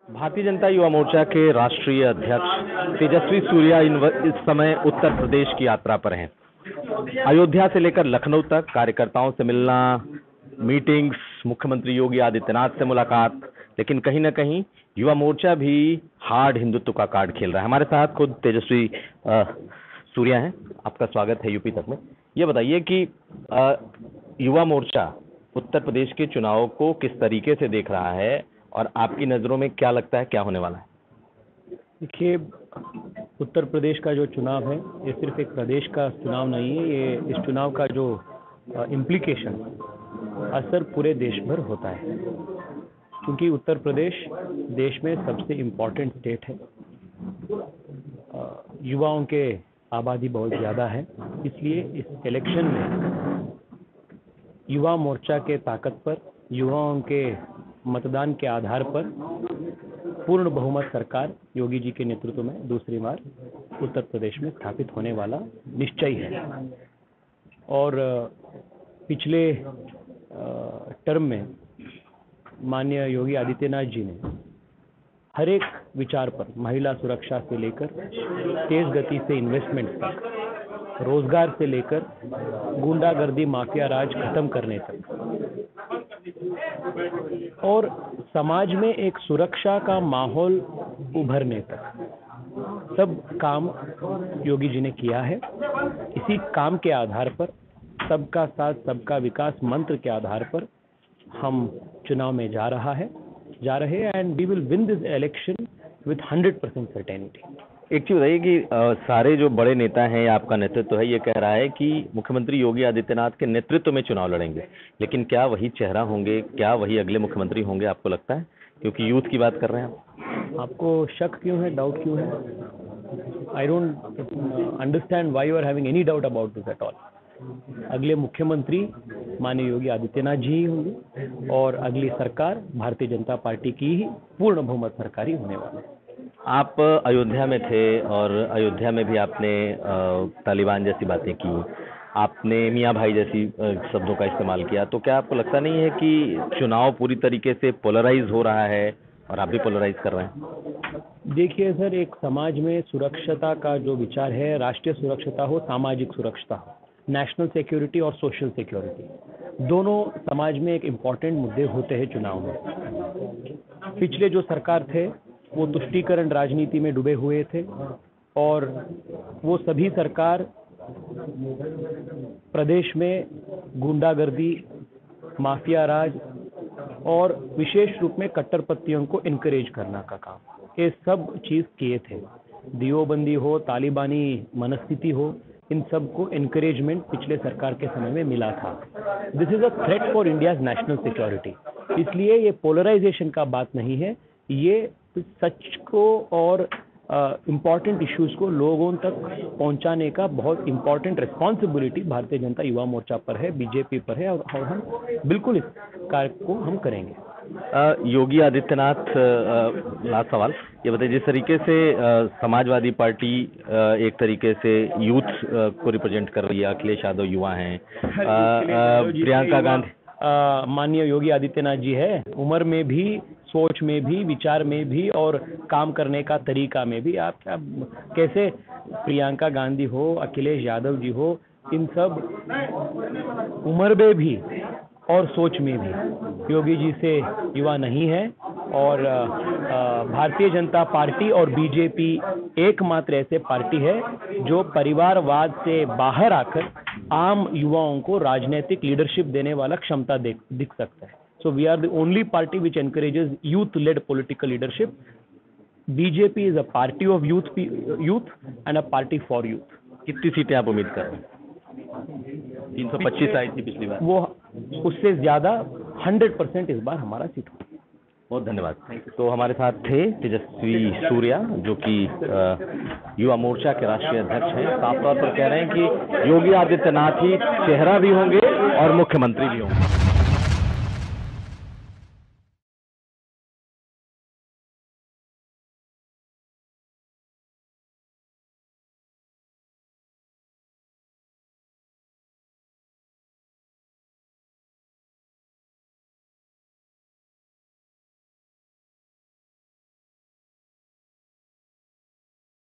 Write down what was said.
भारतीय जनता युवा मोर्चा के राष्ट्रीय अध्यक्ष तेजस्वी सूर्या इस समय उत्तर प्रदेश की यात्रा पर हैं। अयोध्या से लेकर लखनऊ तक कार्यकर्ताओं से मिलना, मीटिंग्स, मुख्यमंत्री योगी आदित्यनाथ से मुलाकात, लेकिन कहीं न कहीं युवा मोर्चा भी हार्ड हिंदुत्व का कार्ड खेल रहा है। हमारे साथ खुद तेजस्वी सूर्या हैं। आपका स्वागत है यूपी तक में। ये बताइए कि युवा मोर्चा उत्तर प्रदेश के चुनाव को किस तरीके से देख रहा है और आपकी नज़रों में क्या लगता है क्या होने वाला है? देखिए, उत्तर प्रदेश का जो चुनाव है ये सिर्फ एक प्रदेश का चुनाव नहीं है। ये इस चुनाव का जो इम्प्लीकेशन असर पूरे देश भर होता है, क्योंकि उत्तर प्रदेश देश में सबसे इम्पोर्टेंट स्टेट है। युवाओं के आबादी बहुत ज़्यादा है, इसलिए इस इलेक्शन में युवा मोर्चा के ताकत पर, युवाओं के मतदान के आधार पर पूर्ण बहुमत सरकार योगी जी के नेतृत्व में दूसरी बार उत्तर प्रदेश में स्थापित होने वाला निश्चय है। और पिछले टर्म में माननीय योगी आदित्यनाथ जी ने हर एक विचार पर, महिला सुरक्षा से लेकर तेज गति से इन्वेस्टमेंट तक, रोजगार से लेकर गुंडागर्दी माफिया राज खत्म करने तक, और समाज में एक सुरक्षा का माहौल उभरने तक सब काम योगी जी ने किया है। इसी काम के आधार पर, सबका साथ सबका विकास मंत्र के आधार पर हम चुनाव में जा रहे हैं and we will win this election with 100% certainty. एक चीज बताइए कि सारे जो बड़े नेता हैं, आपका नेतृत्व है, ये कह रहा है कि मुख्यमंत्री योगी आदित्यनाथ के नेतृत्व में चुनाव लड़ेंगे, लेकिन क्या वही चेहरा होंगे, क्या वही अगले मुख्यमंत्री होंगे, आपको लगता है? क्योंकि यूथ की बात कर रहे हैं आप। आपको शक क्यों है, डाउट क्यों है? I don't understand why you are having any doubt about this at all. अगले मुख्यमंत्री माननीय योगी आदित्यनाथ जी ही होंगे और अगली सरकार भारतीय जनता पार्टी की ही पूर्ण बहुमत सरकार ही होने वाली है। आप अयोध्या में थे और अयोध्या में भी आपने तालिबान जैसी बातें की, आपने मियाँ भाई जैसी शब्दों का इस्तेमाल किया, तो क्या आपको लगता नहीं है कि चुनाव पूरी तरीके से पोलराइज हो रहा है और आप भी पोलराइज कर रहे हैं? देखिए सर, एक समाज में सुरक्षता का जो विचार है, राष्ट्रीय सुरक्षता हो, सामाजिक सुरक्षता हो, नेशनल सिक्योरिटी और सोशल सिक्योरिटी, दोनों समाज में एक इम्पॉर्टेंट मुद्दे होते हैं चुनाव में। पिछले जो सरकार थे वो तुष्टीकरण राजनीति में डूबे हुए थे और वो सभी सरकार प्रदेश में गुंडागर्दी, माफिया राज और विशेष रूप में कट्टरपंथियों को इनकरेज करना का काम, ये सब चीज़ किए थे। दियोबंदी हो, तालिबानी मनस्थिति हो, इन सब को इनकरेजमेंट पिछले सरकार के समय में मिला था। This is a threat for India's national security. इसलिए ये पोलराइजेशन का बात नहीं है, ये सच को और इम्पॉर्टेंट इश्यूज को लोगों तक पहुंचाने का बहुत इम्पॉर्टेंट रिस्पॉन्सिबिलिटी भारतीय जनता युवा मोर्चा पर है, बीजेपी पर है, और हम बिल्कुल इस कार्य को हम करेंगे। योगी आदित्यनाथ, लास्ट सवाल ये बताइए, जिस तरीके से समाजवादी पार्टी एक तरीके से यूथ को रिप्रेजेंट कर रही है, अखिलेश यादव युवा हैं, प्रियंका गांधी, माननीय योगी आदित्यनाथ जी है, उम्र में भी, सोच में भी, विचार में भी और काम करने का तरीका में भी। आप क्या कैसे प्रियंका गांधी हो, अखिलेश यादव जी हो, इन सब उम्र में भी और सोच में भी योगी जी से युवा नहीं है। और भारतीय जनता पार्टी और बीजेपी एकमात्र ऐसे पार्टी है जो परिवारवाद से बाहर आकर आम युवाओं को राजनीतिक लीडरशिप देने वाला क्षमता दिख सकता है। So we are the only party which encourages youth-led political leadership. BJP is a party of youth and a party for youth. कितनी सीटें आप उम्मीद कर रहे हैं? 325 आई थी पिछली बार, वो उससे ज्यादा 100% इस बार हमारा सीट होगा। बहुत धन्यवाद। तो हमारे साथ थे तेजस्वी सूर्या, जो कि युवा मोर्चा के राष्ट्रीय अध्यक्ष हैं। साफ तौर पर कह रहे हैं कि योगी आदित्यनाथ ही चेहरा भी होंगे और मुख्यमंत्री भी होंगे।